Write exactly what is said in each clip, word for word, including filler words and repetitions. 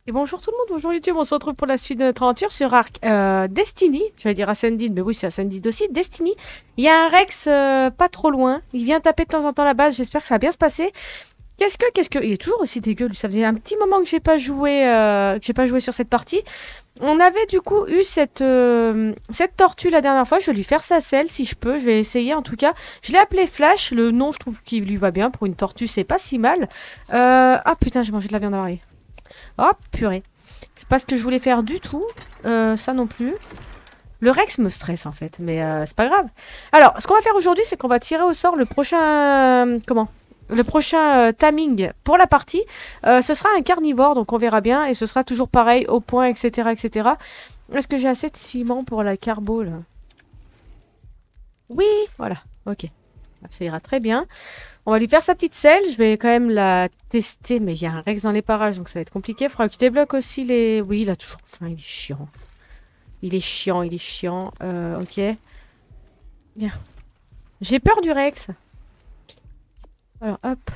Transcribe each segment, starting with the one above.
Et bonjour tout le monde, bonjour YouTube, on se retrouve pour la suite de notre aventure sur Arc euh, Destiny. J'allais dire Ascended, mais oui, c'est Ascended aussi. Destiny. Il y a un Rex euh, pas trop loin. Il vient taper de temps en temps la base. J'espère que ça va bien se passer. Qu'est-ce que, qu'est-ce que. Il est toujours aussi dégueu. lui. Ça faisait un petit moment que j'ai pas joué, euh, que j'ai pas joué sur cette partie. On avait du coup eu cette, euh, cette tortue la dernière fois. Je vais lui faire sa selle si je peux. Je vais essayer en tout cas. Je l'ai appelé Flash. Le nom, je trouve qu'il lui va bien. Pour une tortue, c'est pas si mal. Euh... Ah putain, j'ai mangé de la viande avariée. Oh purée. C'est pas ce que je voulais faire du tout. Euh, ça non plus. Le Rex me stresse en fait, mais euh, c'est pas grave. Alors, ce qu'on va faire aujourd'hui, c'est qu'on va tirer au sort le prochain... Comment Le prochain euh, timing pour la partie. Euh, ce sera un carnivore, donc on verra bien. Et ce sera toujours pareil, au point, et cetera et cetera. Est-ce que j'ai assez de ciment pour la carbo, là? Oui, voilà. Ok. Ça ira très bien. On va lui faire sa petite selle. Je vais quand même la tester, mais il y a un Rex dans les parages, donc ça va être compliqué. Il faudra que je débloque aussi les... Oui, il a toujours faim, il est chiant. Il est chiant, il est chiant. Euh, ok. Bien. J'ai peur du Rex. Alors, hop.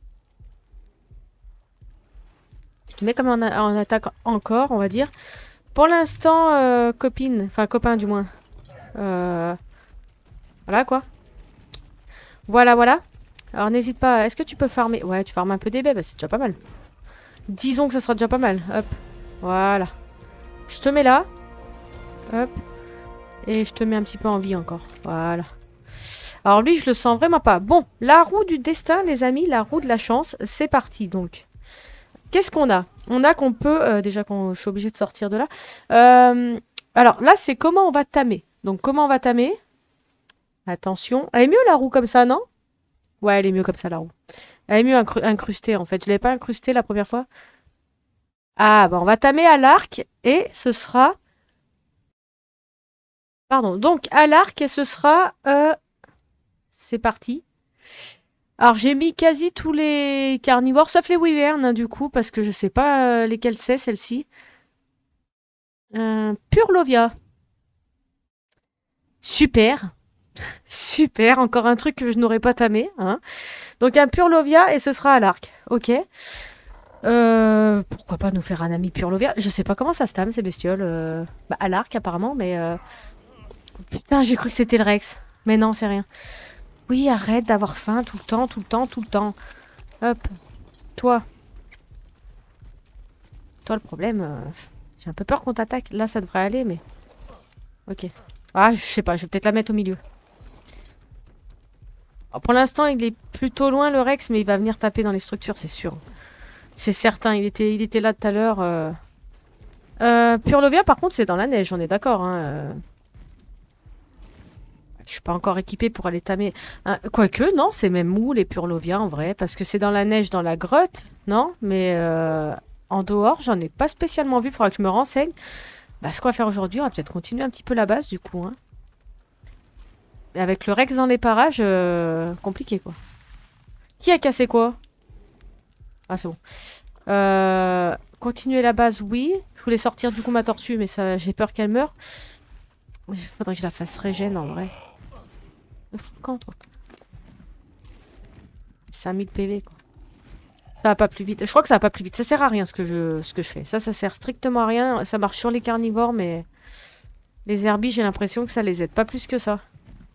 Je te mets comme en, a- en attaque encore, on va dire. Pour l'instant, euh, copine. Enfin, copain, du moins. Euh, Voilà, quoi. Voilà, voilà. Alors, n'hésite pas. Est-ce que tu peux farmer? Ouais, tu farmes un peu des baies, bah, c'est déjà pas mal. Disons que ça sera déjà pas mal. Hop. Voilà. Je te mets là. Hop. Et je te mets un petit peu en vie encore. Voilà. Alors lui, je le sens vraiment pas. Bon, la roue du destin, les amis, la roue de la chance, c'est parti donc. Qu'est-ce qu'on a? On a qu'on peut... euh, déjà qu'on je suis obligée de sortir de là. Euh, alors là, c'est comment on va tamer. Donc comment on va tamer? Attention. Elle est mieux la roue comme ça, non? Ouais, elle est mieux comme ça la roue. Elle est mieux incru- incrustée en fait. Je l'avais pas incrustée la première fois. Ah, bah on va tamer à l'arc et ce sera... Pardon, donc à l'arc et ce sera... euh, C'est parti. Alors j'ai mis quasi tous les carnivores, sauf les wyverns, hein, du coup, parce que je sais pas euh, lesquels c'est, celle-ci. Euh, Purlovia. Super. Super, encore un truc que je n'aurais pas tamé. Hein. Donc un Purlovia et ce sera à l'arc. Ok. Euh, pourquoi pas nous faire un ami Purlovia? Je sais pas comment ça se tame ces bestioles. euh, Bah, à l'arc apparemment, mais... euh, Putain, j'ai cru que c'était le Rex. Mais non, c'est rien. Oui, arrête d'avoir faim tout le temps, tout le temps, tout le temps. Hop. Toi. Toi, le problème... euh, J'ai un peu peur qu'on t'attaque. Là, ça devrait aller, mais... Ok. Ah, je sais pas, je vais peut-être la mettre au milieu. Alors, pour l'instant, il est plutôt loin, le Rex, mais il va venir taper dans les structures, c'est sûr. C'est certain, il était, il était là tout à l'heure. Euh... Euh, Purlovia, par contre, c'est dans la neige, on est d'accord. Hein, euh... Je suis pas encore équipée pour aller tamer. Hein, quoique, non, c'est même mou, les Purlovia, en vrai, parce que c'est dans la neige, dans la grotte, non? Mais euh... en dehors, j'en ai pas spécialement vu, il faudra que je me renseigne. Bah, ce qu'on va faire aujourd'hui, on va peut-être continuer un petit peu la base, du coup. Hein. Et avec le Rex dans les parages, euh, compliqué, quoi. Qui a cassé quoi? Ah, c'est bon. Euh, continuer la base, oui. Je voulais sortir du coup ma tortue, mais ça, j'ai peur qu'elle meure. Il faudrait que je la fasse régène, en vrai. Me fous le camp, toi. cinq mille P V, quoi. Ça va pas plus vite. Je crois que ça va pas plus vite. Ça sert à rien, ce que je, ce que je fais. Ça, ça sert strictement à rien. Ça marche sur les carnivores, mais... Les herbies, j'ai l'impression que ça les aide pas plus que ça.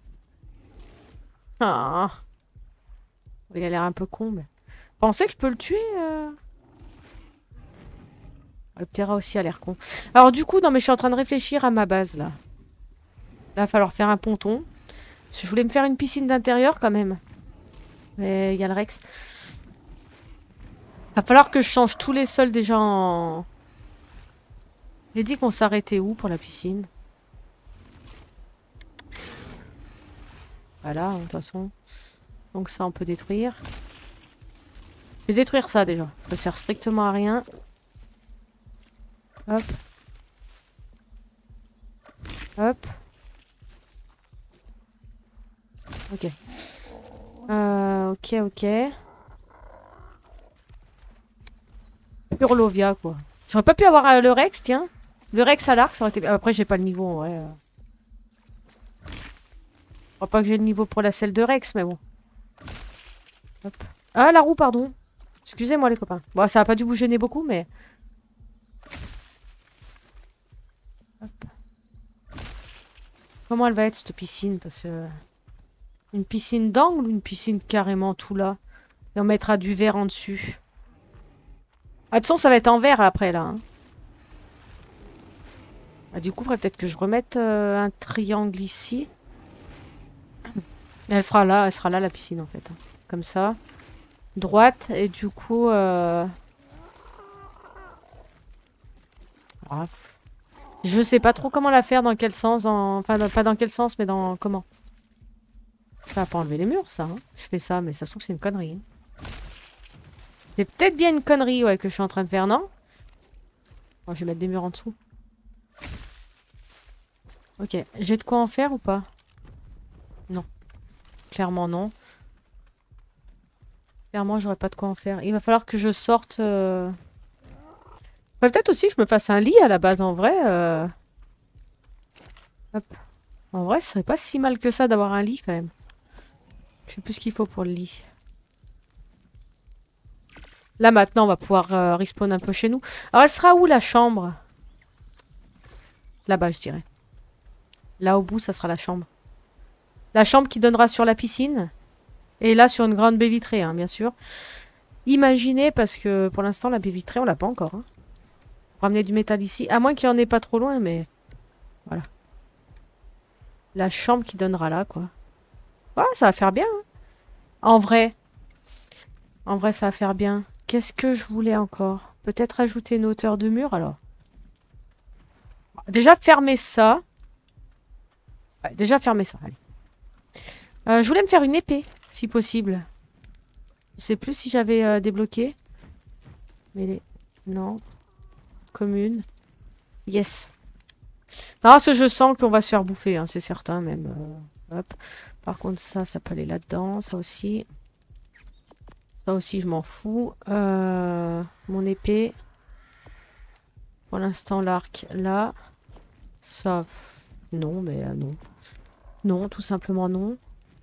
Ah. Il a l'air un peu con, mais... Pensez que je peux le tuer euh... Le Ptera aussi a l'air con. Alors du coup, non mais je suis en train de réfléchir à ma base, là. Là, il va falloir faire un ponton. Je voulais me faire une piscine d'intérieur, quand même. Mais il y a le Rex. Va falloir que je change tous les sols déjà en... J'ai dit qu'on s'arrêtait où pour la piscine? Voilà, de toute façon. Donc ça, on peut détruire. Je vais détruire ça, déjà. Ça sert strictement à rien. Hop. Hop. Ok. Euh, ok, ok. Purlovia, quoi. J'aurais pas pu avoir euh, le Rex, tiens. Le Rex à l'arc, ça aurait été... Après, j'ai pas le niveau, en vrai. euh. Je crois pas que j'ai le niveau pour la selle de Rex, mais bon. Hop. Ah, la roue, pardon. Excusez-moi, les copains. Bon, ça a pas dû vous gêner beaucoup, mais... Hop. Comment elle va être cette piscine? Parce que... Une piscine d'angle ou une piscine carrément tout là? Et on mettra du verre en dessus. Ah, de toute façon, ça va être en verre après là. Hein. Ah, du coup, il faudrait peut-être que je remette euh, un triangle ici. Elle fera là, elle sera là la piscine en fait. Hein. Comme ça. Droite et du coup... Euh... Ah, je sais pas trop comment la faire, dans quel sens. En... Enfin, pas dans quel sens, mais dans comment. Ça va pas enlever les murs, ça. Hein. Je fais ça, mais ça se trouve que c'est une connerie. Hein. C'est peut-être bien une connerie ouais, que je suis en train de faire, non? Bon, je vais mettre des murs en dessous. Ok, j'ai de quoi en faire ou pas? Non. Clairement non. Clairement, j'aurais pas de quoi en faire. Il va falloir que je sorte... Euh... Peut-être aussi que je me fasse un lit à la base, en vrai. Euh... Hop. En vrai, ce serait pas si mal que ça d'avoir un lit, quand même. Je sais plus ce qu'il faut pour le lit. Là, maintenant, on va pouvoir euh, respawn un peu chez nous. Alors, elle sera où, la chambre? Là-bas, je dirais. Là, au bout, ça sera la chambre. La chambre qui donnera sur la piscine. Et là, sur une grande baie vitrée, hein, bien sûr. Imaginez, parce que pour l'instant, la baie vitrée, on l'a pas encore. Hein. Ramener du métal ici. À moins qu'il n'y en ait pas trop loin, mais... Voilà. La chambre qui donnera là, quoi. Ouais, ça va faire bien. Hein. En vrai. En vrai, ça va faire bien. Qu'est-ce que je voulais encore? Peut-être ajouter une hauteur de mur, alors. Déjà, fermer ça. Ouais, déjà, fermer ça. Allez. Euh, je voulais me faire une épée, si possible. Je sais plus si j'avais euh, débloqué. Mais les... Non. Commune. Yes. Non, parce que je sens qu'on va se faire bouffer, hein, c'est certain même. Euh, hop. Par contre, ça, ça peut aller là-dedans. Ça aussi. Ça aussi, je m'en fous. Euh, mon épée. Pour l'instant, l'arc, là. Ça, non, mais euh, non. Non, tout simplement non.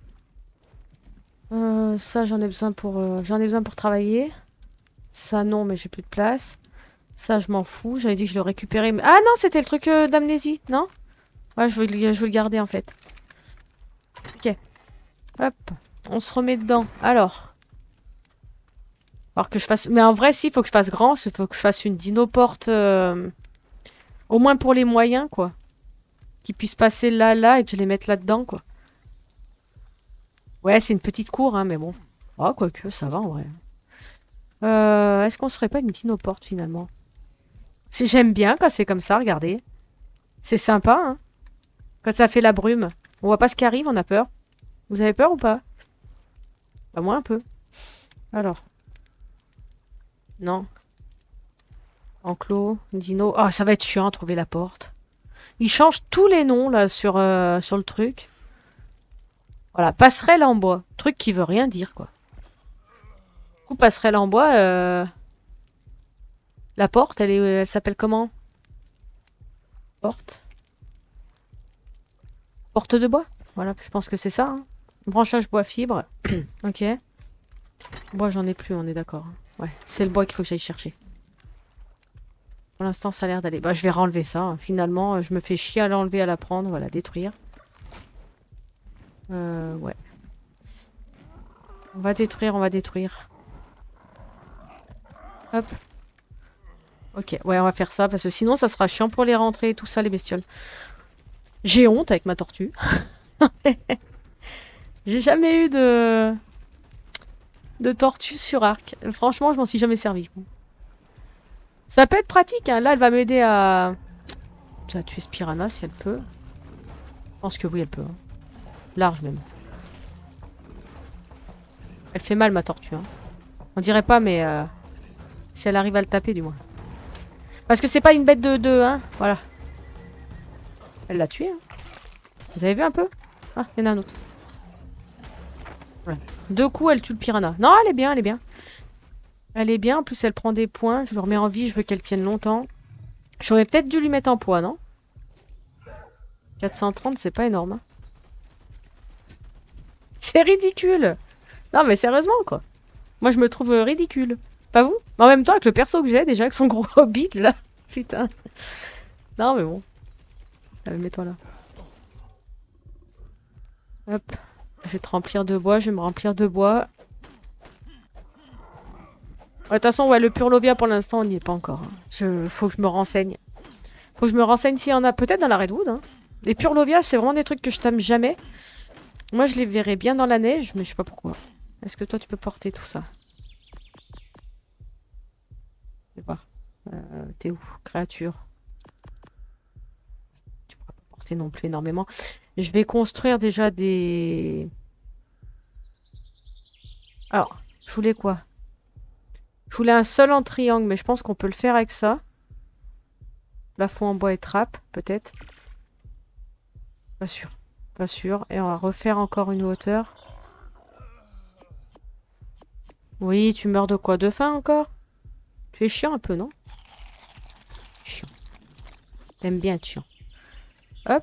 Euh, ça, j'en ai besoin pour, euh, j'en ai besoin pour travailler. Ça, non, mais j'ai plus de place. Ça, je m'en fous. J'avais dit que je le récupérais. Mais... Ah non, c'était le truc euh, d'amnésie, non? Ouais, je veux, le, je veux le garder, en fait. Ok. Hop. On se remet dedans. Alors. Alors que je fasse... Mais en vrai, si, il faut que je fasse grand. Il faut que je fasse une dino-porte. Euh... Au moins pour les moyens, quoi. Qu'ils puissent passer là, là, et que je les mette là-dedans, quoi. Ouais, c'est une petite cour, hein, mais bon. Oh, quoique, ça va, en vrai. Euh, Est-ce qu'on serait pas une dino-porte, finalement? J'aime bien quand c'est comme ça, regardez. C'est sympa, hein. Quand ça fait la brume. On voit pas ce qui arrive, on a peur. Vous avez peur ou pas? Bah, moi, un peu. Alors. Non. Enclos, dino. Oh, ça va être chiant à trouver la porte. Ils changent tous les noms, là, sur, euh, sur le truc. Voilà, passerelle en bois. Truc qui veut rien dire, quoi. Du coup, passerelle en bois, euh... la porte, elle est, elle s'appelle comment? Porte. Porte de bois. Voilà, je pense que c'est ça. Hein. Branchage bois fibre. Ok. Bois, j'en ai plus, on est d'accord. Ouais, c'est le bois qu'il faut que j'aille chercher. Pour l'instant, ça a l'air d'aller. Bah, je vais renlever ça. Hein. Finalement, je me fais chier à l'enlever, à la prendre. Voilà, détruire. Euh, ouais. On va détruire, on va détruire. Hop. Ok, ouais, on va faire ça, parce que sinon, ça sera chiant pour les rentrées et tout ça, les bestioles. J'ai honte avec ma tortue. J'ai jamais eu de... de tortue sur arc. Franchement, je m'en suis jamais servi. Ça peut être pratique, hein. Là, elle va m'aider à... à tuer ce piranha, si elle peut. Je pense que oui, elle peut. Hein. Large, même. Elle fait mal, ma tortue. Hein. On dirait pas, mais... Euh... si elle arrive à le taper, du moins. Parce que c'est pas une bête de deux, hein. Voilà. Elle l'a tué, hein. Vous avez vu un peu? Ah, il y en a un autre. Voilà. Deux coups, elle tue le piranha. Non, elle est bien, elle est bien. Elle est bien, en plus elle prend des points. Je le remets en vie, je veux qu'elle tienne longtemps. J'aurais peut-être dû lui mettre en poids, non? quatre cent trente, c'est pas énorme. Hein. C'est ridicule. Non, mais sérieusement, quoi. Moi, je me trouve ridicule. Pas vous? En même temps, avec le perso que j'ai, déjà, avec son gros hobbit, là. Putain. Non, mais bon. Allez, mets-toi là. Hop. Je vais te remplir de bois, je vais me remplir de bois. De toute façon, ouais, le Purlovia pour l'instant, on n'y est pas encore. Hein. Je... Faut que je me renseigne. Faut que je me renseigne s'il y en a peut-être dans la Redwood. Hein. Les Purlovia, c'est vraiment des trucs que je t'aime jamais. Moi, je les verrais bien dans la neige, mais je sais pas pourquoi. Est-ce que toi, tu peux porter tout ça? Je sais pas. Euh, T'es où, créature? Tu pourras pas porter non plus énormément. Je vais construire déjà des... Alors, je voulais quoi? Je voulais un sol en triangle, mais je pense qu'on peut le faire avec ça. Plafond en bois et trappe, peut-être. Pas sûr. Pas sûr. Et on va refaire encore une hauteur. Oui, tu meurs de quoi? De faim encore? Tu es chiant un peu, non? Chiant. T'aimes bien être chiant. Hop.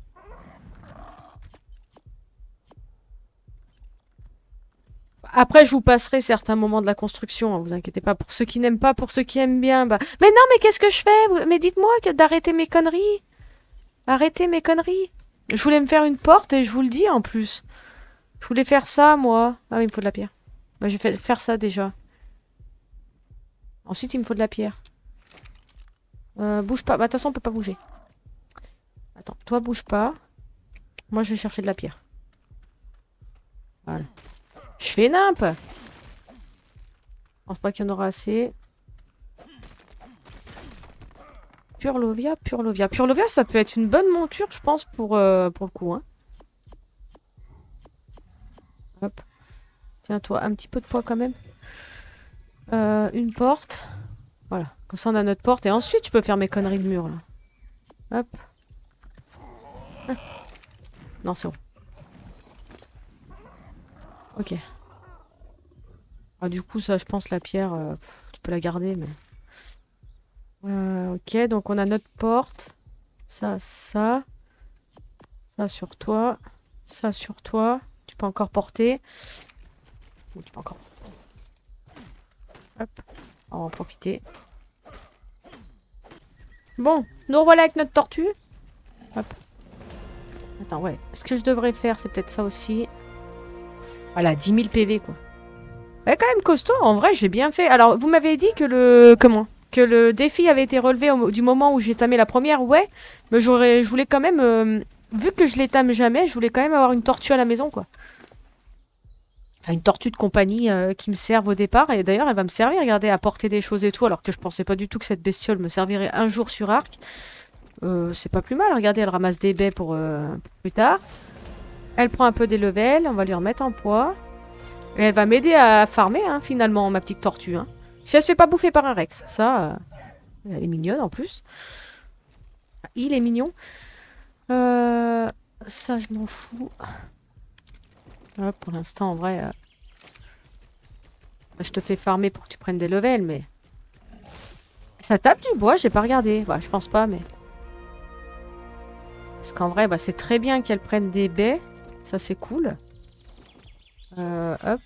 Après, je vous passerai certains moments de la construction, hein, vous inquiétez pas. Pour ceux qui n'aiment pas, pour ceux qui aiment bien, bah... Mais non, mais qu'est-ce que je fais? Mais dites-moi que d'arrêter mes conneries. Arrêtez mes conneries. Je voulais me faire une porte et je vous le dis en plus. Je voulais faire ça, moi. Ah oui, il me faut de la pierre. Bah, je vais faire ça déjà. Ensuite, il me faut de la pierre. Euh, bouge pas. Bah, de toute façon, on peut pas bouger. Attends, toi, bouge pas. Moi, je vais chercher de la pierre. Voilà. Je fais nimp. Je pense pas qu'il y en aura assez. Purlovia, Purlovia. Purlovia, ça peut être une bonne monture, je pense, pour, euh, pour le coup. Hein. Hop. Tiens, toi, un petit peu de poids quand même. Euh, une porte. Voilà. Comme ça, on a notre porte. Et ensuite, je peux faire mes conneries de mur, là. Hop. Ah. Non, c'est bon. Ok. Ah, du coup, ça, je pense, la pierre, euh, pff, tu peux la garder, mais... Euh, ok, donc on a notre porte. Ça, ça. Ça sur toi. Ça sur toi. Tu peux encore porter. Ou tu peux encore... Hop. On va en profiter. Bon, nous revoilà avec notre tortue. Hop. Attends, ouais. Ce que je devrais faire, c'est peut-être ça aussi. Voilà, dix mille P V, quoi. Elle est quand même costaud, en vrai, j'ai bien fait. Alors, vous m'avez dit que le... Comment? Que le défi avait été relevé au... du moment où j'ai tamé la première, ouais. Mais j'aurais... Je voulais quand même... Euh... Vu que je les tame jamais, je voulais quand même avoir une tortue à la maison, quoi. Enfin, une tortue de compagnie euh, qui me serve au départ. Et d'ailleurs, elle va me servir, regardez, à porter des choses et tout. Alors que je pensais pas du tout que cette bestiole me servirait un jour sur Arc. Euh, c'est pas plus mal, regardez, elle ramasse des baies pour, euh, pour plus tard. Elle prend un peu des levels, on va lui remettre en poids. Et elle va m'aider à farmer, hein, finalement, ma petite tortue. Hein. Si elle se fait pas bouffer par un Rex, ça, euh, elle est mignonne en plus. Il est mignon. Euh, ça, je m'en fous. Ouais, pour l'instant, en vrai, euh, je te fais farmer pour que tu prennes des levels, mais... Ça tape du bois, j'ai pas regardé. Bah, je pense pas, mais... Parce qu'en vrai, bah, c'est très bien qu'elle prenne des baies. Ça, c'est cool. Euh, hop.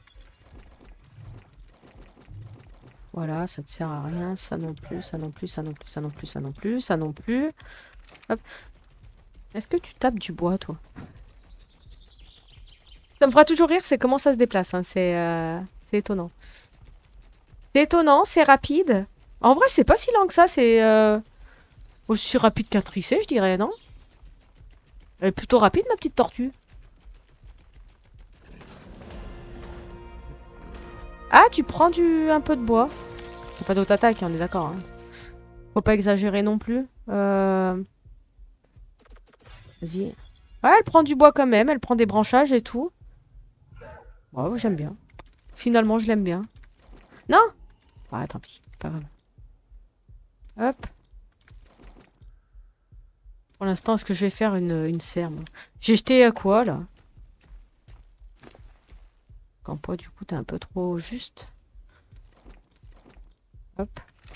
Voilà, ça te sert à rien. Ça non plus, ça non plus, ça non plus, ça non plus, ça non plus, ça non plus. Hop. Est-ce que tu tapes du bois, toi? Ça me fera toujours rire, c'est comment ça se déplace. Hein. C'est euh, c'est étonnant. C'est étonnant, c'est rapide. En vrai, c'est pas si lent que ça. C'est euh, aussi rapide qu'un tricé, je dirais, non? Elle est plutôt rapide, ma petite tortue. Ah, tu prends du un peu de bois. Pas d'autre attaque, on est d'accord. Hein. Faut pas exagérer non plus. Euh... Vas-y. Ouais, elle prend du bois quand même. Elle prend des branchages et tout. Ouais, j'aime bien. Finalement, je l'aime bien. Non? Ouais, tant pis. Pas grave. Hop. Pour l'instant, est-ce que je vais faire une, une serre? J'ai jeté à quoi, là? Qu'en poids, du coup, t'es un peu trop juste. Hop.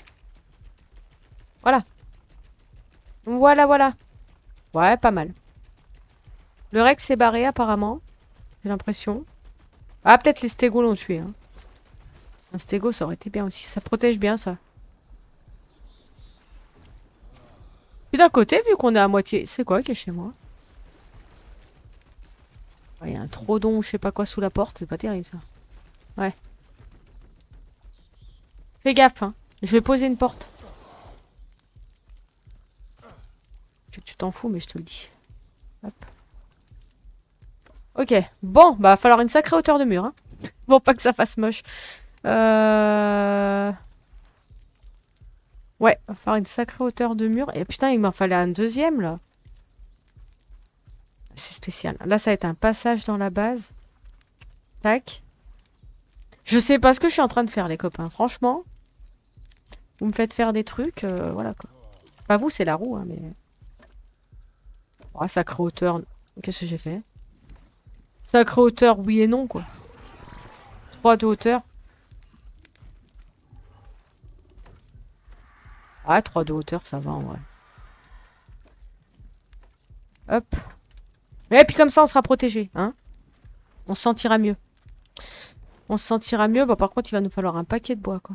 Voilà. Voilà, voilà. Ouais, pas mal. Le Rex s'est barré, apparemment. J'ai l'impression. Ah, peut-être les stégos l'ont tué. Hein. Un stégo, ça aurait été bien aussi. Ça protège bien, ça. Putain, d'un côté, vu qu'on est à moitié... C'est quoi qui est chez moi? Il y a un trodon, je sais pas quoi, sous la porte. C'est pas terrible, ça. Ouais. Fais gaffe, hein. Je vais poser une porte. Je sais que tu t'en fous, mais je te le dis. Hop. Ok. Bon, bah, va falloir une sacrée hauteur de mur, hein. Bon, pas que ça fasse moche. Euh... Ouais, va falloir une sacrée hauteur de mur. Et putain, il m'en fallait un deuxième, là. C'est spécial. Là, ça va être un passage dans la base. Tac. Je sais pas ce que je suis en train de faire, les copains. Franchement, vous me faites faire des trucs, euh, voilà, quoi. Pas vous, c'est la roue, hein, mais... Oh, sacrée hauteur... Qu'est-ce que j'ai fait? Sacrée hauteur, oui et non, quoi. trois de hauteur. Ah, trois de hauteur, ça va, en vrai. Hop. Et puis comme ça, on sera protégé, hein. On se sentira mieux. On se sentira mieux. Bon, par contre, il va nous falloir un paquet de bois, quoi.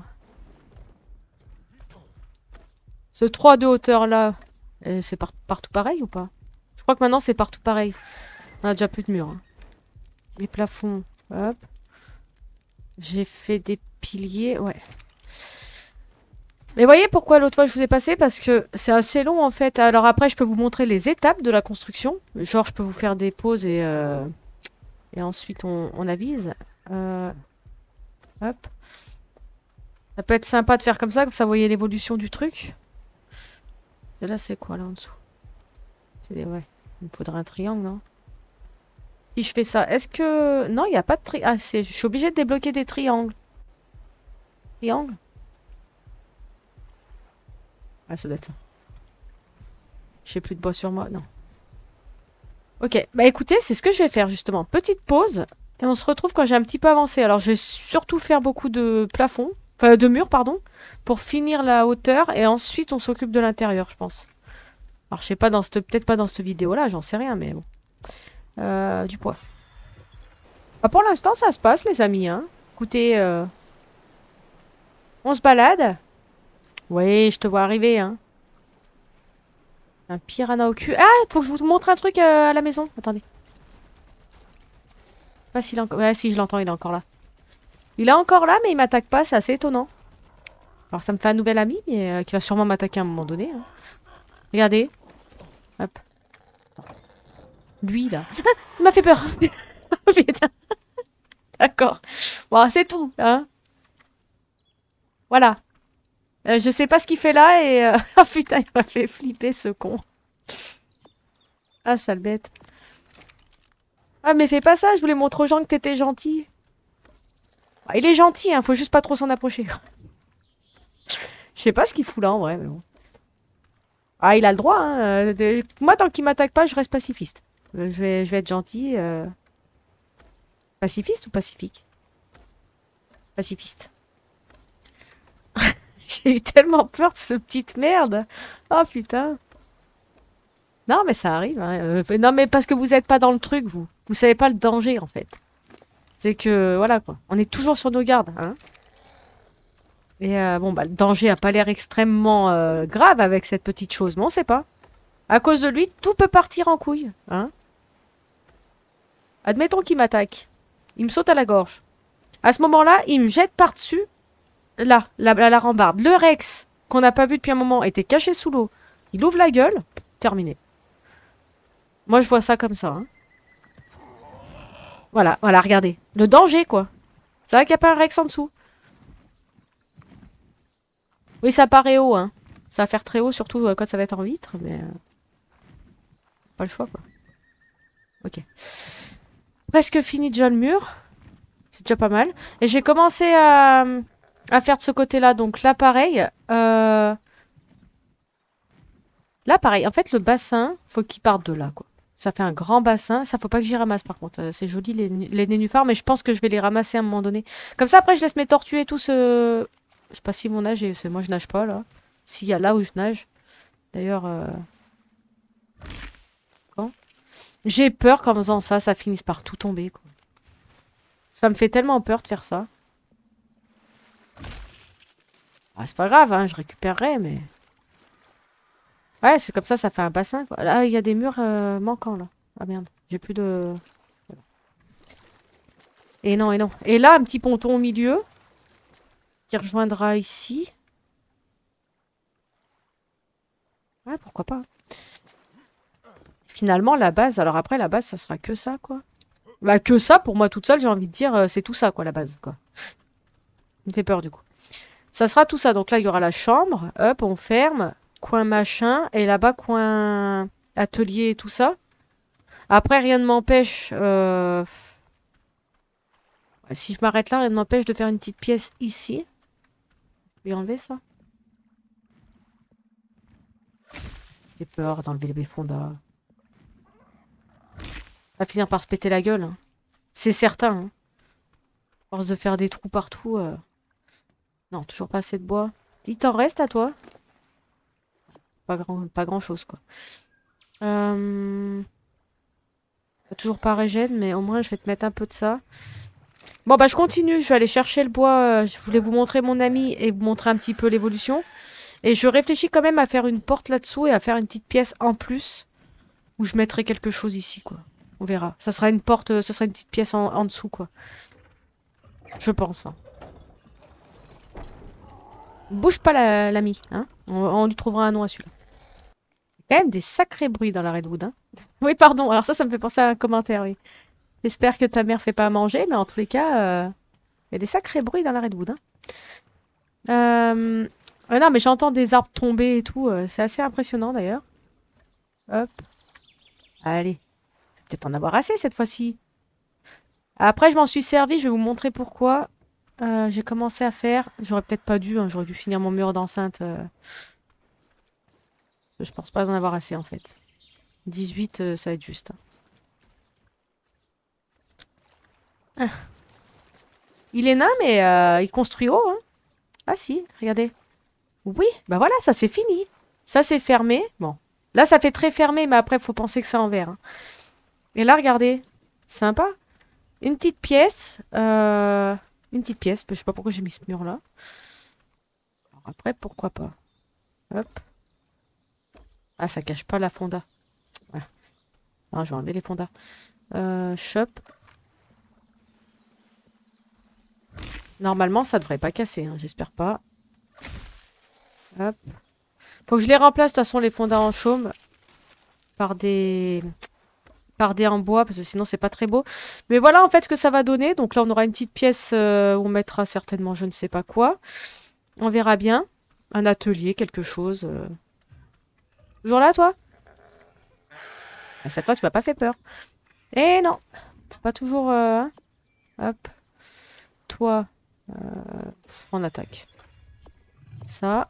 Ce trois de hauteur, là, c'est par partout pareil ou pas? Je crois que maintenant, c'est partout pareil. On a déjà plus de murs. Hein. Les plafonds, hop. J'ai fait des piliers, ouais. Mais voyez pourquoi l'autre fois je vous ai passé? Parce que c'est assez long en fait. Alors après je peux vous montrer les étapes de la construction. Genre je peux vous faire des pauses et, euh, et ensuite on, on avise. Euh, hop. Ça peut être sympa de faire comme ça, comme ça vous voyez l'évolution du truc. Celle-là c'est quoi là en dessous? C'est ouais. Il me faudrait un triangle, non? Si je fais ça, est-ce que... Non, il n'y a pas de tri... Ah, je suis obligée de débloquer des triangles. Triangle? Ah, ça doit être ça. J'ai plus de bois sur moi, non. Ok, bah écoutez, c'est ce que je vais faire justement. Petite pause, et on se retrouve quand j'ai un petit peu avancé. Alors je vais surtout faire beaucoup de plafonds, enfin de murs, pardon, pour finir la hauteur, et ensuite on s'occupe de l'intérieur, je pense. Alors je sais pas, dans cette... peut-être pas dans cette vidéo-là, j'en sais rien, mais bon. Euh, du poids. Bah, pour l'instant, ça se passe, les amis, hein. Écoutez, euh... on se balade. Oui, je te vois arriver, hein. Un piranha au cul. Ah, faut que je vous montre un truc euh, à la maison. Attendez. Pas s'il est encore... Ouais, si, je l'entends, il est encore là. Il est encore là, mais il m'attaque pas, c'est assez étonnant. Alors, ça me fait un nouvel ami, mais euh, qui va sûrement m'attaquer à un moment donné. Hein. Regardez. Hop. Lui, là. Ah, il m'a fait peur. Putain. D'accord. Bon, c'est tout, hein. Voilà. Euh, je sais pas ce qu'il fait là et... Euh... oh putain, il m'a fait flipper ce con. Ah, sale bête. Ah, mais fais pas ça, je voulais montrer aux gens que t'étais gentil. Ah, il est gentil, hein, faut juste pas trop s'en approcher. Je sais pas ce qu'il fout là en vrai, mais bon. Ah, il a le droit, hein. De... Moi, tant qu'il m'attaque pas, je reste pacifiste. Euh, je, vais, je vais être gentil. Euh... Pacifiste ou pacifique? Pacifiste. J'ai eu tellement peur de cette petite merde. Oh putain. Non, mais ça arrive. Hein. Euh, non, mais parce que vous n'êtes pas dans le truc, vous. Vous savez pas le danger, en fait. C'est que, voilà, quoi. On est toujours sur nos gardes, hein. Et euh, bon, bah, le danger a pas l'air extrêmement euh, grave avec cette petite chose, mais on sait pas. À cause de lui, tout peut partir en couille, hein. Admettons qu'il m'attaque. Il me saute à la gorge. À ce moment-là, il me jette par-dessus. Là, la, la, la rambarde. Le Rex, qu'on n'a pas vu depuis un moment, était caché sous l'eau. Il ouvre la gueule. Terminé. Moi, je vois ça comme ça. Hein. Voilà, voilà, regardez. Le danger, quoi. C'est vrai qu'il n'y a pas un Rex en dessous. Oui, ça paraît haut, hein. Ça va faire très haut, surtout euh, quand ça va être en vitre, mais... Euh... Pas le choix, quoi. Ok. Presque fini déjà le mur. C'est déjà pas mal. Et j'ai commencé à... à faire de ce côté-là. Donc là, pareil. Euh... Là, pareil. En fait, le bassin, faut qu'il parte de là, quoi. Ça fait un grand bassin. Ça, faut pas que j'y ramasse, par contre. Euh, c'est joli, les, les nénuphars, mais je pense que je vais les ramasser à un moment donné. Comme ça, après, je laisse mes tortues et tout se... Je sais pas si mon nage est... Moi, je nage pas, là. S'il y a là où je nage. D'ailleurs... Euh... Quand j'ai peur qu'en faisant ça, ça finisse par tout tomber, quoi. Ça me fait tellement peur de faire ça. Ah, c'est pas grave, hein, je récupérerai, mais... Ouais, c'est comme ça, ça fait un bassin, quoi. Là, il y a des murs euh, manquants, là. Ah merde, j'ai plus de... Voilà. Et non, et non. Et là, un petit ponton au milieu, qui rejoindra ici. Ouais, pourquoi pas. Finalement, la base, alors après, la base, ça sera que ça, quoi. Bah, que ça, pour moi, toute seule, j'ai envie de dire, euh, c'est tout ça, quoi, la base, quoi. Ça me fait peur, du coup. Ça sera tout ça. Donc là, il y aura la chambre. Hop, on ferme. Coin machin. Et là-bas, coin atelier et tout ça. Après, rien ne m'empêche... euh, Si je m'arrête là, rien ne m'empêche de faire une petite pièce ici. Je vais enlever ça. J'ai peur d'enlever les fondas. Ça va finir par se péter la gueule. Hein. C'est certain. Hein. À force de faire des trous partout. Euh... Non, toujours pas assez de bois. Il t'en reste à toi? Pas grand, pas grand chose, quoi. Euh... Toujours pas régène, mais au moins je vais te mettre un peu de ça. Bon, bah je continue. Je vais aller chercher le bois. Euh, Je voulais vous montrer mon ami et vous montrer un petit peu l'évolution. Et je réfléchis quand même à faire une porte là-dessous et à faire une petite pièce en plus. Où je mettrai quelque chose ici, quoi. On verra. Ça sera une porte, euh, ça sera une petite pièce en, en dessous, quoi. Je pense. Hein. Bouge pas l'ami, hein. On, on lui trouvera un nom à celui-là. Il y a quand même des sacrés bruits dans la Redwood, hein. Oui, pardon. Alors ça, ça me fait penser à un commentaire, oui. J'espère que ta mère fait pas à manger, mais en tous les cas, euh, il y a des sacrés bruits dans la Redwood, hein. Euh... euh, non, mais j'entends des arbres tomber et tout. euh, C'est assez impressionnant, d'ailleurs. Hop. Allez. Je vais peut-être en avoir assez, cette fois-ci. Après, je m'en suis servi. Je vais vous montrer pourquoi. Euh, j'ai commencé à faire... J'aurais peut-être pas dû. Hein, j'aurais dû finir mon mur d'enceinte. Euh... Je pense pas d'en avoir assez, en fait. dix-huit, euh, ça va être juste. Hein. Ah. Il est nain, mais euh, il construit haut. Hein. Ah si, regardez. Oui, bah voilà, ça c'est fini. Ça c'est fermé. Bon. Là, ça fait très fermé, mais après, il faut penser que c'est en verre. Hein. Et là, regardez. Sympa. Une petite pièce. Euh... Une petite pièce. Je sais pas pourquoi j'ai mis ce mur-là. Après, pourquoi pas. Hop. Ah, ça cache pas la fonda. Ouais. Ah, je vais enlever les fondas. Euh, shop. Normalement, ça devrait pas casser. Hein, j'espère pas. Hop. Faut que je les remplace, de toute façon, les fondas en chaume. Par des... Par des en bois, parce que sinon, c'est pas très beau. Mais voilà, en fait, ce que ça va donner. Donc là, on aura une petite pièce euh, où on mettra certainement je ne sais pas quoi. On verra bien. Un atelier, quelque chose. Euh... Toujours là, toi? Ah, cette fois, tu m'as pas fait peur. Eh non! Pas toujours... euh, hein. Hop. Toi, euh, on attaque. Ça.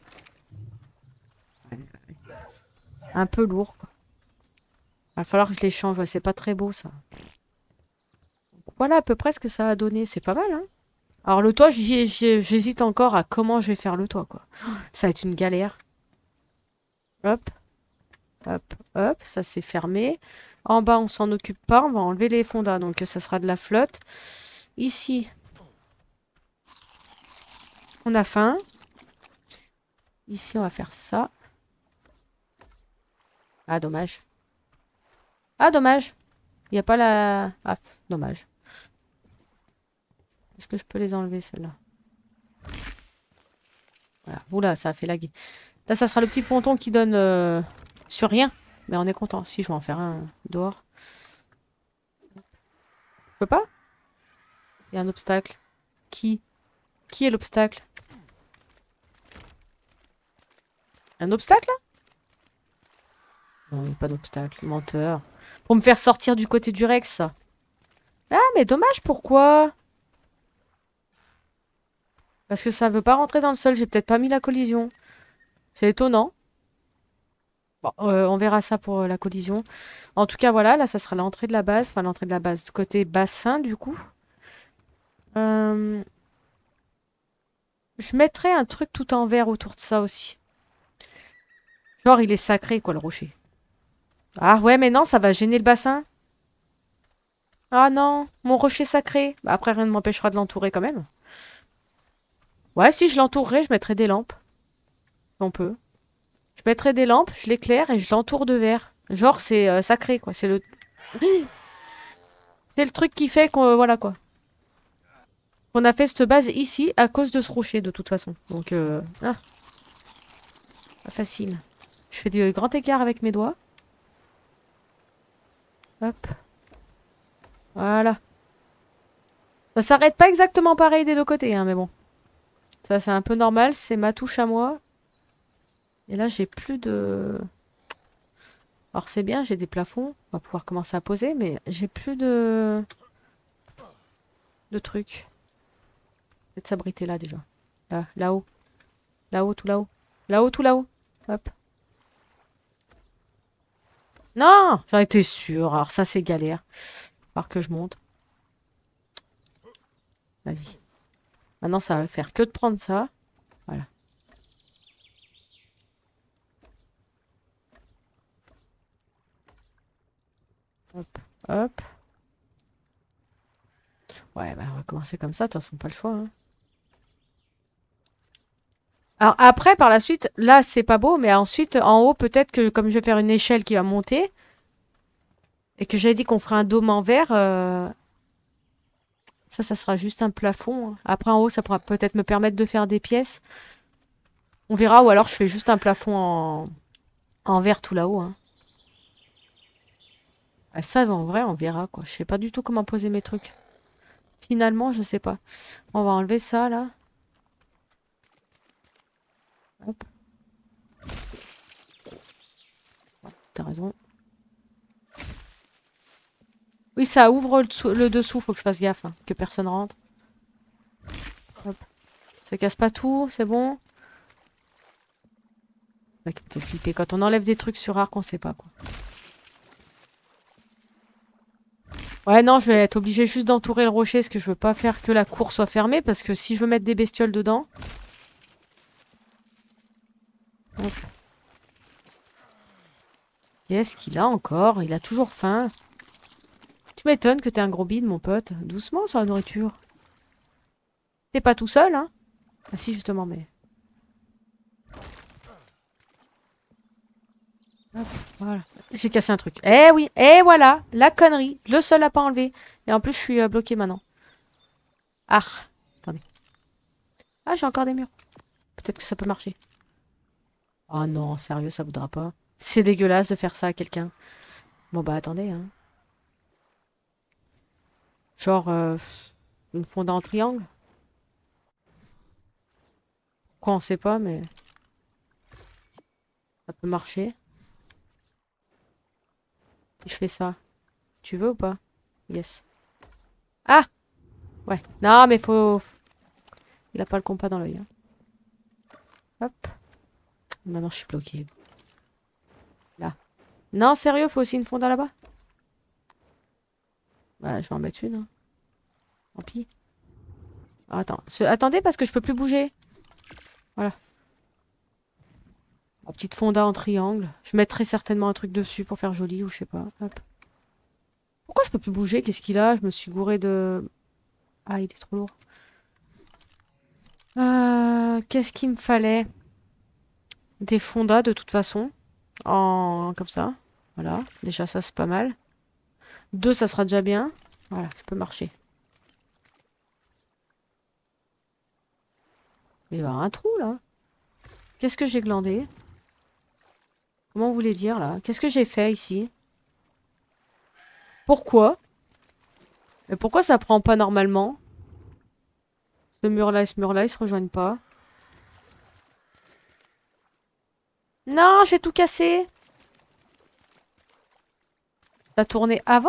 Un peu lourd, quoi. Va falloir que je les change. Ouais, c'est pas très beau, ça. Voilà à peu près ce que ça a donné. C'est pas mal, hein. Alors, le toit, j'hésite encore à comment je vais faire le toit, quoi. Ça va être une galère. Hop. Hop, hop. Ça, c'est fermé. En bas, on s'en occupe pas. On va enlever les fondas. Donc, ça sera de la flotte. Ici, on a faim. Ici, on va faire ça. Ah, dommage. Ah, dommage. Il n'y a pas la... Ah, dommage. Est-ce que je peux les enlever, celles-là? Voilà. Oula, ça a fait laguer. Là, ça sera le petit ponton qui donne euh, sur rien. Mais on est content. Si, je vais en faire un dehors. Je peux pas? Il y a un obstacle. Qui? Qui est l'obstacle? Un obstacle, là? Non, il n'y a pas d'obstacle. Menteur. Pour me faire sortir du côté du Rex, ça. Ah, mais dommage, pourquoi? Parce que ça veut pas rentrer dans le sol. J'ai peut-être pas mis la collision. C'est étonnant. Bon, euh, on verra ça pour euh, la collision. En tout cas, voilà. Là, ça sera l'entrée de la base. Enfin, l'entrée de la base. Côté bassin, du coup. Euh... Je mettrai un truc tout en verre autour de ça aussi. Genre, il est sacré, quoi, le rocher. Ah, ouais, mais non, ça va gêner le bassin. Ah non, mon rocher sacré. Bah, après, rien ne m'empêchera de l'entourer quand même. Ouais, si je l'entourerai, je mettrai des lampes. On peut. mettrai des lampes, je l'éclaire et je l'entoure de verre. Genre, c'est euh, sacré, quoi. C'est le... C'est le truc qui fait qu'on... euh, voilà, quoi. On a fait cette base ici à cause de ce rocher, de toute façon. Donc, euh... ah, pas facile. Je fais du grand écart avec mes doigts. Hop. Voilà. Ça s'arrête pas exactement pareil des deux côtés, hein, mais bon. Ça, c'est un peu normal. C'est ma touche à moi. Et là, j'ai plus de... Alors, c'est bien, j'ai des plafonds. On va pouvoir commencer à poser, mais j'ai plus de... de trucs. Peut-être s'abriter là, déjà. Là, là-haut. Là-haut, tout là-haut. Là-haut, tout là-haut. Hop. Non! J'en étais sûre. Alors, ça, c'est galère. Alors que je monte. Vas-y. Maintenant, ça va faire que de prendre ça. Voilà. Hop, hop. Ouais, bah, on va commencer comme ça. De toute façon, pas le choix. Hein. Alors, après, par la suite, là, c'est pas beau. Mais ensuite, en haut, peut-être que comme je vais faire une échelle qui va monter. Et que j'avais dit qu'on ferait un dôme en verre. Euh... Ça, ça sera juste un plafond. Hein. Après, en haut, ça pourra peut-être me permettre de faire des pièces. On verra. Ou alors, je fais juste un plafond en, en verre tout là-haut. Hein. Ah, ça, en vrai, on verra, quoi. Je sais pas du tout comment poser mes trucs. Finalement, je sais pas. On va enlever ça, là. Hop. Ouais, t'as raison. Oui, ça ouvre le, dessous, le dessous. Faut que je fasse gaffe, hein, que personne rentre. Hop. Ça casse pas tout, c'est bon. Ça qui me fait flipper. Quand on enlève des trucs sur Arc, on sait pas, quoi. Ouais, non, je vais être obligée juste d'entourer le rocher parce que je veux pas faire que la cour soit fermée. Parce que si je veux mettre des bestioles dedans... Hop. Qu'est-ce qu'il a encore? Il a toujours faim. Tu m'étonnes que t'es un gros bide, mon pote. Doucement sur la nourriture. T'es pas tout seul, hein? Ah si, justement, mais... Hop, voilà. J'ai cassé un truc. Eh oui, et voilà, la connerie. Le seul à pas enlever. Et en plus, je suis euh, bloqué maintenant. Ah, attendez. Ah, j'ai encore des murs. Peut-être que ça peut marcher. Oh non, sérieux, ça voudra pas. C'est dégueulasse de faire ça à quelqu'un. Bon bah attendez, hein. Genre, euh, une fondant en triangle. Quoi, on sait pas, mais... Ça peut marcher. Et je fais ça. Tu veux ou pas? Yes. Ah! Ouais. Non, mais faut... Il a pas le compas dans l'œil. Hein. Hop. Maintenant, je suis bloqué. Là. Non, sérieux, faut aussi une fonda là-bas? Bah, je vais en mettre une. Hein. Tant pis. Ah, attends. Ce- Attendez, parce que je peux plus bouger. Voilà. La petite fonda en triangle. Je mettrai certainement un truc dessus pour faire joli ou je sais pas. Hop. Pourquoi je peux plus bouger? Qu'est-ce qu'il a? Je me suis gouré de... Ah, il est trop lourd. Euh, Qu'est-ce qu'il me fallait? Des fondas de toute façon. En... Comme ça. Voilà. Déjà, ça, c'est pas mal. Deux, ça sera déjà bien. Voilà, je peux marcher. Il va y avoir un trou, là. Qu'est-ce que j'ai glandé? Comment vous voulez dire, là? Qu'est-ce que j'ai fait, ici? Pourquoi? Mais pourquoi ça prend pas normalement? Ce mur-là et ce mur-là, ils se rejoignent pas. Non, j'ai tout cassé! Ça tournait avant?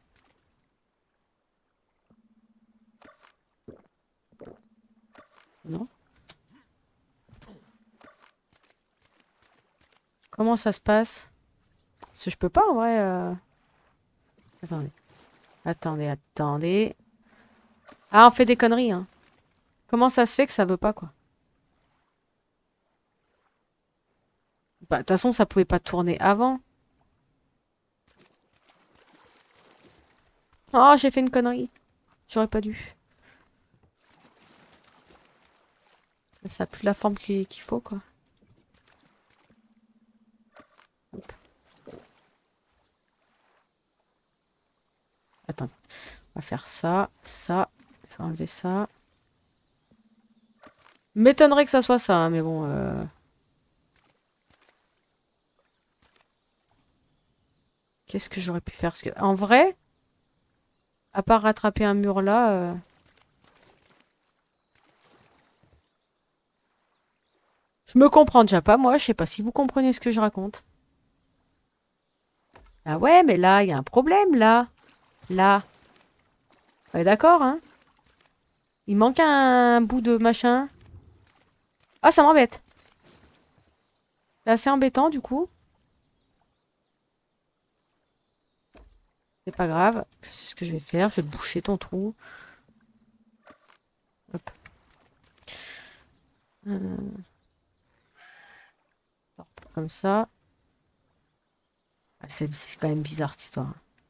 Non. Comment ça se passe? Parce que je peux pas, en vrai. euh. Attendez. Attendez, attendez. Ah, on fait des conneries, hein. Comment ça se fait que ça veut pas, quoi? Bah, de toute façon, ça pouvait pas tourner avant. Oh, j'ai fait une connerie. J'aurais pas dû. Ça a plus la forme qu'il qu'il faut, quoi. On va faire ça, ça. Je vais enlever ça. M'étonnerait que ça soit ça, hein, mais bon... Euh... Qu'est-ce que j'aurais pu faire? Parce que, en vrai, à part rattraper un mur là... Euh... Je me comprends déjà pas, moi. Je sais pas si vous comprenez ce que je raconte. Ah ouais, mais là, il y a un problème, là. Là. Ouais, d'accord, hein. Il manque un bout de machin. Ah, ça m'embête. C'est assez embêtant, du coup. C'est pas grave. Je sais ce que je vais faire. Je vais boucher ton trou. Hop. Euh... Comme ça. Ah, c'est quand même bizarre, cette histoire.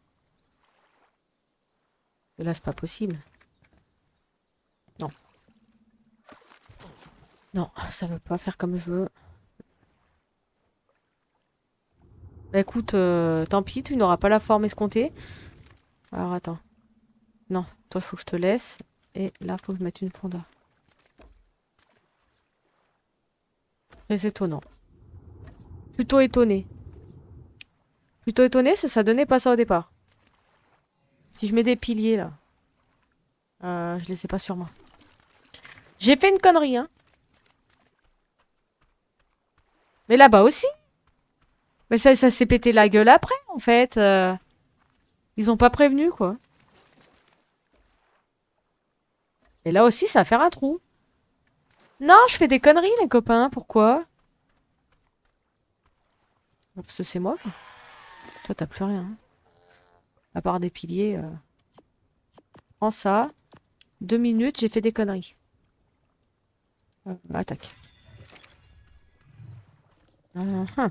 Et là, c'est pas possible. Non. Non, ça veut pas faire comme je veux. Bah écoute, euh, tant pis, tu n'auras pas la forme escomptée. Alors attends. Non, toi, il faut que je te laisse. Et là, il faut que je mette une fonda. Très étonnant. Plutôt étonné. Plutôt étonné, parce que ça donnait pas ça au départ. Si je mets des piliers, là. Euh, je les ai pas sur moi. J'ai fait une connerie, hein. Mais là-bas aussi. Mais ça, ça s'est pété la gueule après, en fait. Euh, ils ont pas prévenu, quoi. Et là aussi, ça va faire un trou. Non, je fais des conneries, les copains. Pourquoi? Parce que c'est moi, quoi. Toi, t'as plus rien. Hein. À part des piliers. Euh... Prends ça. Deux minutes, j'ai fait des conneries. Euh, attaque. Uh -huh.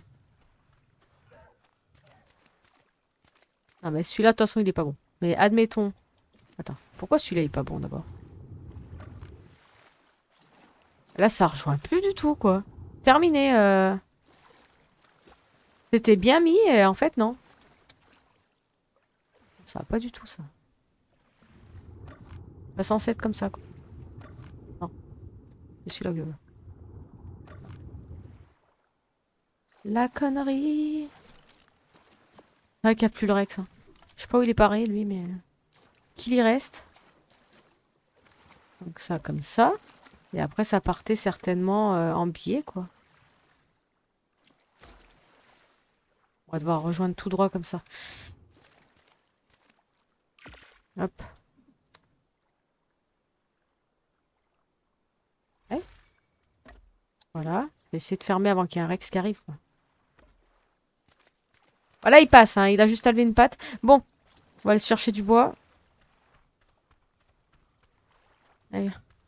Non, mais celui-là, de toute façon, il est pas bon. Mais admettons... Attends, pourquoi celui-là, il est pas bon, d'abord? Là, ça rejoint plus du tout, quoi. Terminé. Euh... C'était bien mis, et en fait, non. Ça va pas du tout, ça. Pas censé être comme ça, quoi. Non. C'est celui-là que je veux. La connerie. C'est vrai qu'il n'y a plus le Rex. Hein. Je sais pas où il est paré, lui, mais... Qu'il y reste. Donc ça, comme ça. Et après, ça partait certainement euh, en biais, quoi. On va devoir rejoindre tout droit comme ça. Hop. Ouais. Voilà. Je vais essayer de fermer avant qu'il y ait un Rex qui arrive, quoi. Voilà, il passe, hein. Il a juste à lever une patte. Bon. On va aller chercher du bois. Allez.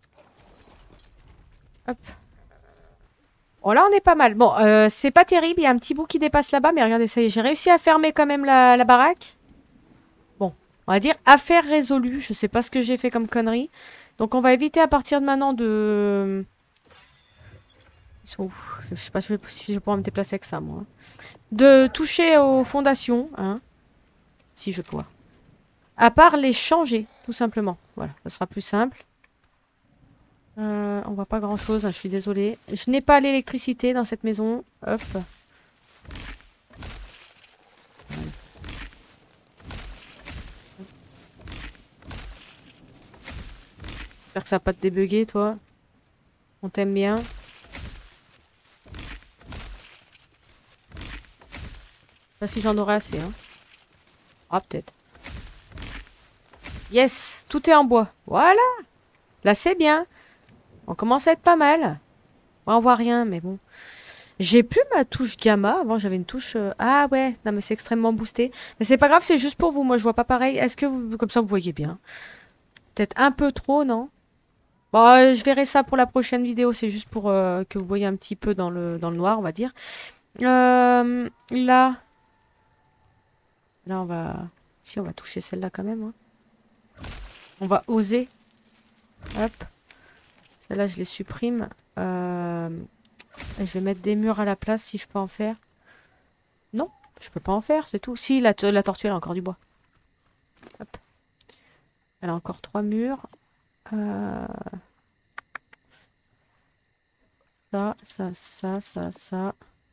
Hop. Bon, là, on est pas mal. Bon, euh, c'est pas terrible. Il y a un petit bout qui dépasse là-bas. Mais regardez, ça y est. J'ai réussi à fermer quand même la, la baraque. Bon, on va dire affaire résolue. Je sais pas ce que j'ai fait comme connerie. Donc, on va éviter à partir de maintenant de... Ils sont où? Je sais pas si je, vais, si je vais pouvoir me déplacer avec ça, moi. De toucher aux fondations. Hein. Si je peux. À part les changer, tout simplement. Voilà, ça sera plus simple. Euh, on voit pas grand chose, hein, je suis désolée. Je n'ai pas l'électricité dans cette maison. Hop. J'espère que ça va pas te débugger, toi. On t'aime bien. Pas si j'en aurai assez, hein. Ah, peut-être. Yes, tout est en bois. Voilà. Là, c'est bien. On commence à être pas mal. On voit rien, mais bon. J'ai plus ma touche gamma. Avant, j'avais une touche... Euh... Ah ouais, non mais c'est extrêmement boosté. Mais c'est pas grave, c'est juste pour vous. Moi, je vois pas pareil. Est-ce que vous... Comme ça, vous voyez bien. Peut-être un peu trop, non? Bon, euh, je verrai ça pour la prochaine vidéo. C'est juste pour euh, que vous voyez un petit peu dans le, dans le noir, on va dire. Euh, là... Là, on va... Si, on va toucher celle-là quand même. Hein. On va oser. Hop. Celle-là, je les supprime. Euh... Je vais mettre des murs à la place si je peux en faire. Non, je peux pas en faire, c'est tout. Si, la, la tortue, elle a encore du bois. Hop. Elle a encore trois murs. Euh... Ça, ça, ça, ça, ça.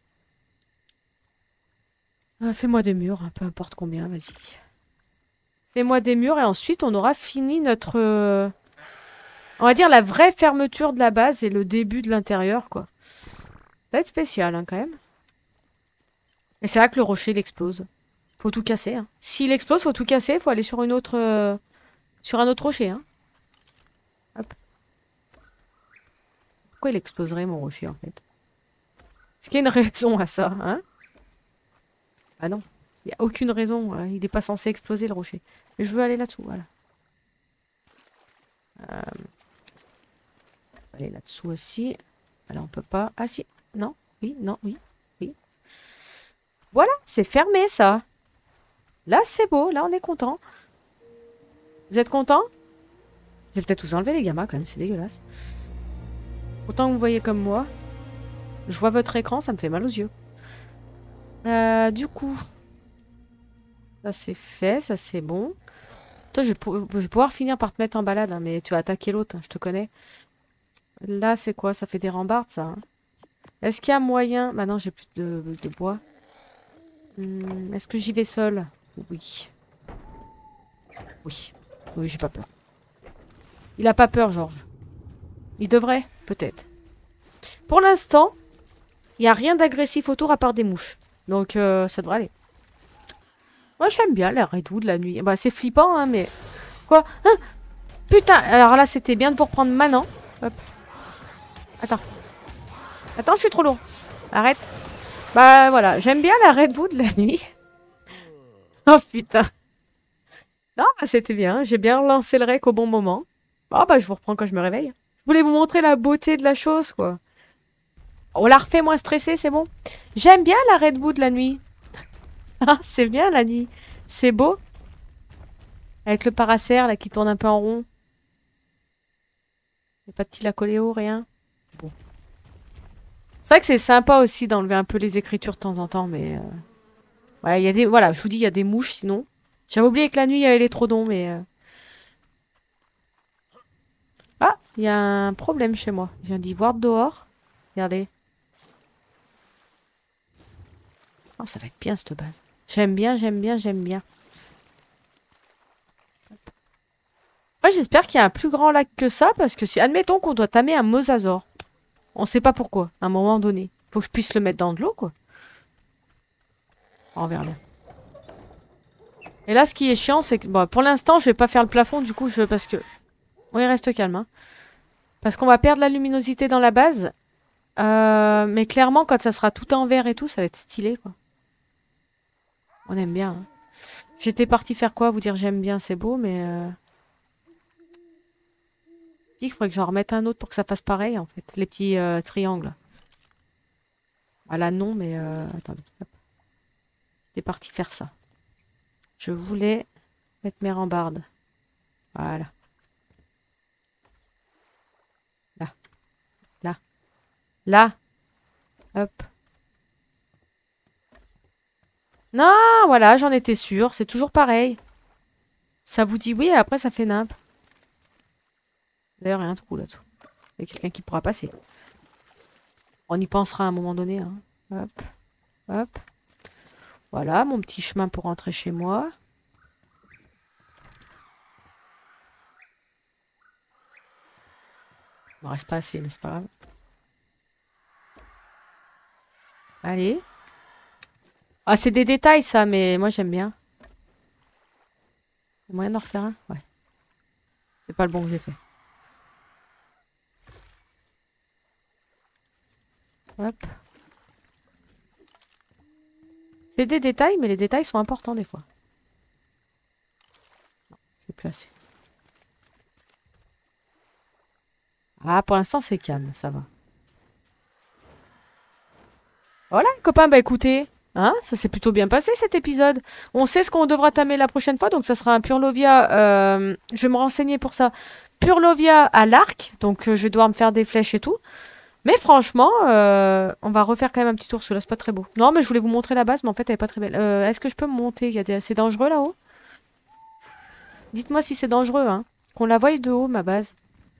Euh, Fais-moi des murs, hein, peu importe combien, vas-y. Fais-moi des murs et ensuite on aura fini notre... euh, On va dire la vraie fermeture de la base et le début de l'intérieur, quoi. Ça va être spécial, hein, quand même. Et c'est là que le rocher, il explose. Faut tout casser, hein. S'il explose, faut tout casser, faut aller sur une autre... euh, sur un autre rocher, hein. Hop. Pourquoi il exploserait, mon rocher, en fait? Est-ce qu'il y a une raison à ça, hein? Ah non. Il n'y a aucune raison. Hein. Il n'est pas censé exploser, le rocher. Mais je veux aller là-dessous, voilà. Euh... Aller là-dessous aussi. Là, on peut pas... Ah si. Non. Oui, non, oui. Oui. Voilà, c'est fermé, ça. Là, c'est beau. Là, on est content. Vous êtes contents? Je vais peut-être vous enlever les gammas, quand même. C'est dégueulasse. Autant que vous voyez comme moi. Je vois votre écran, ça me fait mal aux yeux. Euh, du coup... Ça, c'est fait. Ça, c'est bon. Toi, je vais, pou je vais pouvoir finir par te mettre en balade, hein, mais tu vas attaquer l'autre, hein, je te connais. Là, c'est quoi? Ça fait des rambardes, ça. Hein. Est-ce qu'il y a moyen... Bah non, j'ai plus de, de bois. Hum, Est-ce que j'y vais seule? Oui. Oui. Oui, j'ai pas peur. Il a pas peur, Georges. Il devrait, peut-être. Pour l'instant, il n'y a rien d'agressif autour à part des mouches. Donc, euh, ça devrait aller. Moi, j'aime bien la Redwood la nuit. Bah, c'est flippant, hein, mais... Quoi? Hein? Putain! Alors là, c'était bien pour prendre Manon. Hop. Attends. Attends, je suis trop lourd. Arrête. Bah, voilà. J'aime bien la Redwood la nuit. Oh, putain. Non, bah, c'était bien. J'ai bien lancé le rec au bon moment. Oh, bah, je vous reprends quand je me réveille. Je voulais vous montrer la beauté de la chose, quoi. On la refait moins stressée, c'est bon? J'aime bien la Redwood la nuit. Ah, c'est bien la nuit. C'est beau. Avec le paracère là qui tourne un peu en rond. Il n'y a pas de tilacoléo, rien. Bon. C'est vrai que c'est sympa aussi d'enlever un peu les écritures de temps en temps, mais... Euh... Ouais, il y a des... Voilà, je vous dis, il y a des mouches sinon. J'avais oublié que la nuit, il y avait les trodons, mais... Euh... Ah, il y a un problème chez moi. Je viens d'y voir dehors. Regardez. Oh, ça va être bien cette base. J'aime bien, j'aime bien, j'aime bien. Moi, j'espère qu'il y a un plus grand lac que ça, parce que si, admettons qu'on doit tamer un mosasaure. On sait pas pourquoi, à un moment donné. Faut que je puisse le mettre dans de l'eau, quoi. Envers là. Et là, ce qui est chiant, c'est que... Bon, pour l'instant, je vais pas faire le plafond, du coup, je... Parce que... Oui, reste calme, hein. Parce qu'on va perdre la luminosité dans la base. Euh... Mais clairement, quand ça sera tout en vert et tout, ça va être stylé, quoi. On aime bien, hein. J'étais partie faire quoi? Vous dire j'aime bien, c'est beau, mais... Euh... Il faudrait que j'en remette un autre pour que ça fasse pareil, en fait. Les petits euh, triangles. Ah là, non, mais... Euh... Attendez. J'étais partie faire ça. Je voulais mettre mes rambardes. Voilà. Là. Là. Là. Hop. Non, voilà, j'en étais sûre. C'est toujours pareil. Ça vous dit oui et après ça fait nimp. D'ailleurs, il y a un trou là-dessous. Il y a quelqu'un qui pourra passer. On y pensera à un moment donné. Hein. Hop. Hop. Voilà, mon petit chemin pour rentrer chez moi. Il ne reste pas assez, mais c'est pas grave. Allez. Ah, c'est des détails, ça, mais moi, j'aime bien. Il y a moyen d'en refaire un? Ouais. C'est pas le bon que j'ai fait. Hop. C'est des détails, mais les détails sont importants des fois. Non, j'ai plus assez. Ah, pour l'instant, c'est calme, ça va. Voilà, copains, bah écoutez, hein, ça s'est plutôt bien passé cet épisode. On sait ce qu'on devra tamer la prochaine fois, donc ça sera un Purlovia. Euh, je vais me renseigner pour ça. Purlovia à l'arc, donc euh, je vais devoir me faire des flèches et tout. Mais franchement, euh, on va refaire quand même un petit tour, parce que là, c'est pas très beau. Non, mais je voulais vous montrer la base, mais en fait, elle est pas très belle. Euh, Est-ce que je peux me monter? Il y a des... C'est dangereux là-haut? Dites-moi si c'est dangereux, hein. Qu'on la voie de haut, ma base.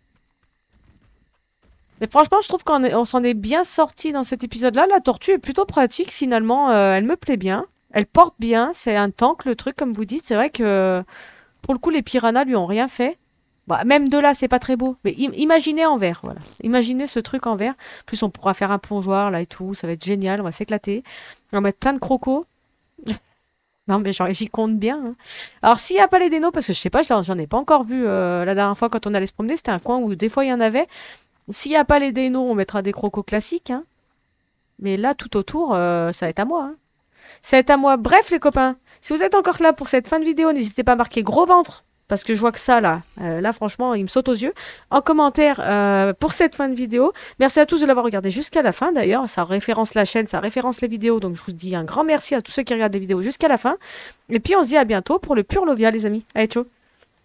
Mais franchement, je trouve qu'on est- on s'en est bien sorti dans cet épisode-là. La tortue est plutôt pratique, finalement. Euh, elle me plaît bien. Elle porte bien. C'est un tank, le truc, comme vous dites. C'est vrai que, pour le coup, les piranhas lui ont rien fait. Bah, même de là, c'est pas très beau. Mais im- imaginez en verre, voilà. Imaginez ce truc en verre. En plus, on pourra faire un plongeoir, là, et tout. Ça va être génial. On va s'éclater. On va mettre plein de crocos. Non, mais genre, j'y compte bien, hein. Alors, s'il n'y a pas les dénos, parce que je sais pas, j'en j'en ai pas encore vu euh, la dernière fois quand on allait se promener, c'était un coin où des fois il y en avait. S'il n'y a pas les dénos, on mettra des crocos classiques, hein. Mais là, tout autour, euh, ça va être à moi, hein. Ça va être à moi. Bref, les copains, si vous êtes encore là pour cette fin de vidéo, n'hésitez pas à marquer gros ventre. Parce que je vois que ça, là, euh, là, franchement, il me saute aux yeux. En commentaire euh, pour cette fin de vidéo. Merci à tous de l'avoir regardé jusqu'à la fin, d'ailleurs. Ça référence la chaîne, ça référence les vidéos. Donc, je vous dis un grand merci à tous ceux qui regardent les vidéos jusqu'à la fin. Et puis, on se dit à bientôt pour le pur Lovia, les amis. Allez, ciao.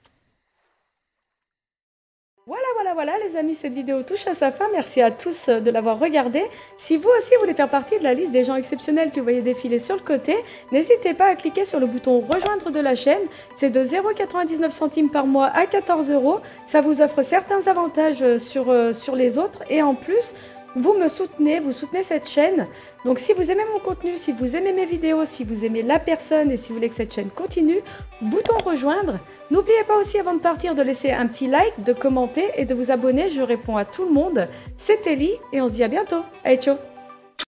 Voilà, voilà, voilà, les amis, cette vidéo touche à sa fin. Merci à tous euh, de l'avoir regardée. Si vous aussi voulez faire partie de la liste des gens exceptionnels que vous voyez défiler sur le côté, n'hésitez pas à cliquer sur le bouton rejoindre de la chaîne. C'est de zéro virgule quatre-vingt-dix-neuf centimes par mois à quatorze euros. Ça vous offre certains avantages euh, sur, euh, sur les autres. Et en plus, vous me soutenez, vous soutenez cette chaîne. Donc si vous aimez mon contenu, si vous aimez mes vidéos, si vous aimez la personne et si vous voulez que cette chaîne continue, bouton rejoindre. N'oubliez pas aussi avant de partir de laisser un petit like, de commenter et de vous abonner. Je réponds à tout le monde. C'était Ellie et on se dit à bientôt. Allez, ciao.